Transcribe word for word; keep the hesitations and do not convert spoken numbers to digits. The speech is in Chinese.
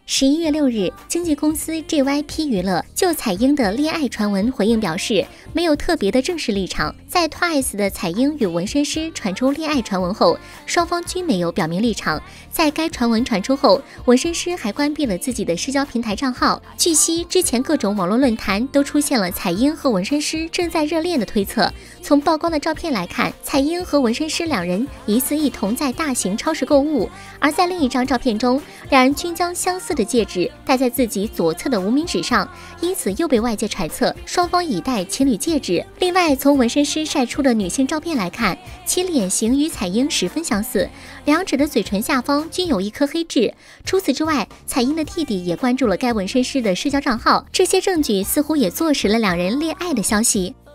十一月六日，经纪公司 J Y P 娱乐就彩英的恋爱传闻回应表示，没有特别的正式立场。在 Twice 的彩英与纹身师传出恋爱传闻后，双方均没有表明立场。在该传闻传出后，纹身师还关闭了自己的社交平台账号。据悉，之前各种网络论坛都出现了彩英和纹身师正在热恋的推测。从曝光的照片来看，彩英和纹身师两人疑似一同在大型超市购物，而在另一张照片中，两人均将相似的戒指戴在自己左侧的无名指上，因此又被外界揣测双方已戴情侣戒指。另外，从纹身师晒出的女性照片来看，其脸型与彩英十分相似，两者的嘴唇下方均有一颗黑痣。除此之外，彩英的弟弟也关注了该纹身师的社交账号，这些证据似乎也坐实了两人恋爱的消息。